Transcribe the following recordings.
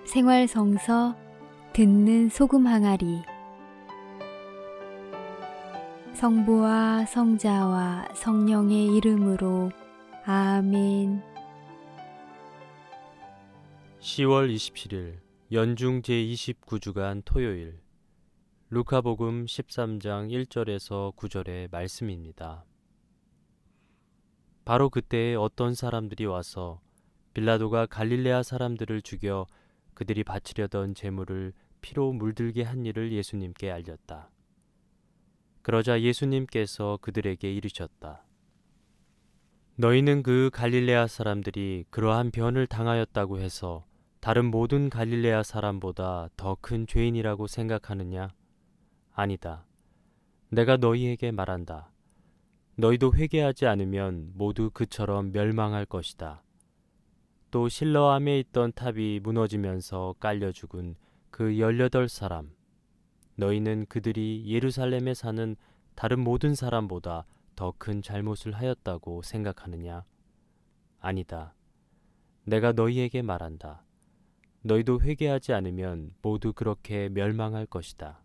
생활성서 듣는 소금 항아리. 성부와 성자와 성령의 이름으로 아멘. 10월 27일 연중 제29주간 토요일, 루카복음 13장 1절에서 9절의 말씀입니다. 바로 그때에 어떤 사람들이 와서 빌라도가 갈릴레아 사람들을 죽여 그들이 바치려던 제물을 피로 물들게 한 일을 예수님께 알렸다. 그러자 예수님께서 그들에게 이르셨다. 너희는 그 갈릴레아 사람들이 그러한 변을 당하였다고 해서 다른 모든 갈릴레아 사람보다 더 큰 죄인이라고 생각하느냐? 아니다. 내가 너희에게 말한다. 너희도 회개하지 않으면 모두 그처럼 멸망할 것이다. 또 실로암에 있던 탑이 무너지면서 깔려 죽은 그 18사람, 너희는 그들이 예루살렘에 사는 다른 모든 사람보다 더 큰 잘못을 하였다고 생각하느냐? 아니다. 내가 너희에게 말한다. 너희도 회개하지 않으면 모두 그렇게 멸망할 것이다.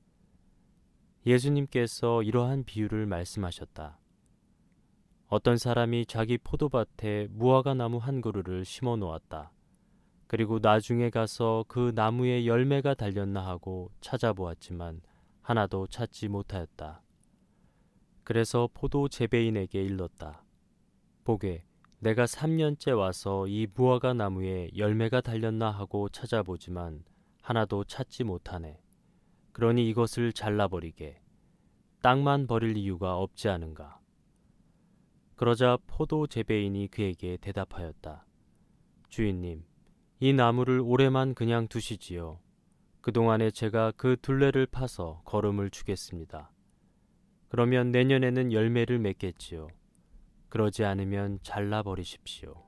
예수님께서 이러한 비유를 말씀하셨다. 어떤 사람이 자기 포도밭에 무화과 나무 한 그루를 심어 놓았다. 그리고 나중에 가서 그 나무에 열매가 달렸나 하고 찾아보았지만 하나도 찾지 못하였다. 그래서 포도 재배인에게 일렀다. 보게, 내가 3년째 와서 이 무화과 나무에 열매가 달렸나 하고 찾아보지만 하나도 찾지 못하네. 그러니 이것을 잘라버리게. 땅만 버릴 이유가 없지 않은가. 그러자 포도 재배인이 그에게 대답하였다. 주인님, 이 나무를 올해만 그냥 두시지요. 그동안에 제가 그 둘레를 파서 거름을 주겠습니다. 그러면 내년에는 열매를 맺겠지요. 그러지 않으면 잘라버리십시오.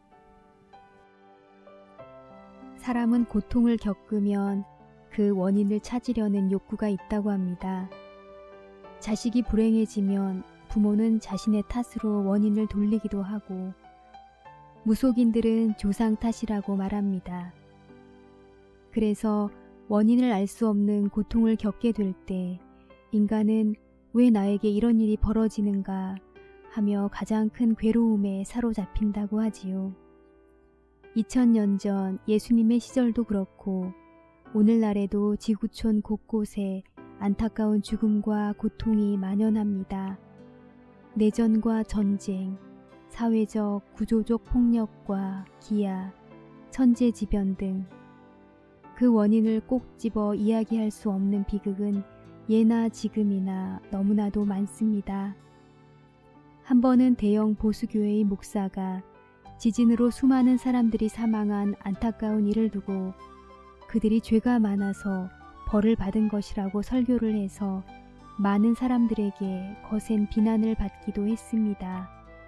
사람은 고통을 겪으면 그 원인을 찾으려는 욕구가 있다고 합니다. 자식이 불행해지면 부모는 자신의 탓으로 원인을 돌리기도 하고, 무속인들은 조상 탓이라고 말합니다. 그래서 원인을 알 수 없는 고통을 겪게 될 때 인간은 왜 나에게 이런 일이 벌어지는가 하며 가장 큰 괴로움에 사로잡힌다고 하지요. 2000년 전 예수님의 시절도 그렇고 오늘날에도 지구촌 곳곳에 안타까운 죽음과 고통이 만연합니다. 내전과 전쟁, 사회적, 구조적 폭력과 기아, 천재지변 등 그 원인을 꼭 집어 이야기할 수 없는 비극은 예나 지금이나 너무나도 많습니다. 한 번은 대형 보수교회의 목사가 지진으로 수많은 사람들이 사망한 안타까운 일을 두고 그들이 죄가 많아서 벌을 받은 것이라고 설교를 해서 많은 사람들에게 거센 비난을 받기도 했습니다.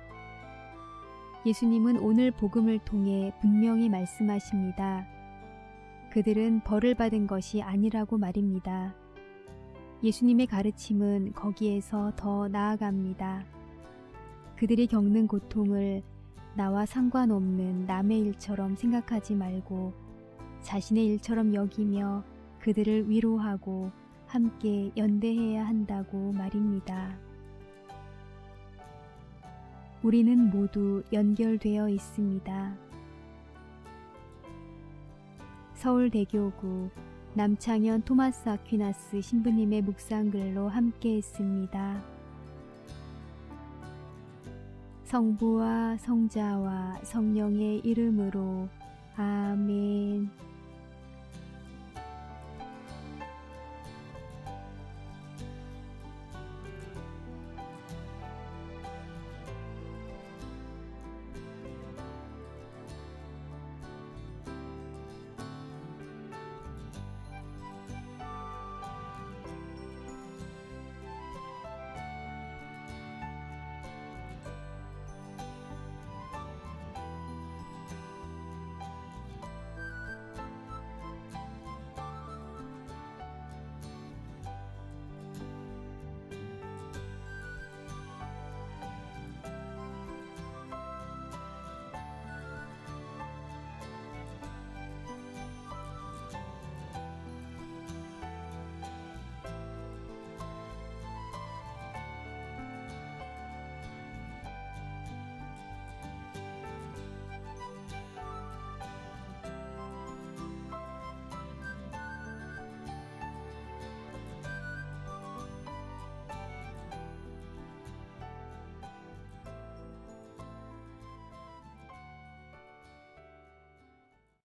예수님은 오늘 복음을 통해 분명히 말씀하십니다. 그들은 벌을 받은 것이 아니라고 말입니다. 예수님의 가르침은 거기에서 더 나아갑니다. 그들이 겪는 고통을 나와 상관없는 남의 일처럼 생각하지 말고 자신의 일처럼 여기며 그들을 위로하고 함께 연대해야 한다고 말입니다. 우리는 모두 연결되어 있습니다. 서울대교구 남창현 토마스 아퀴나스 신부님의 묵상글로 함께 했습니다. 성부와 성자와 성령의 이름으로 아멘.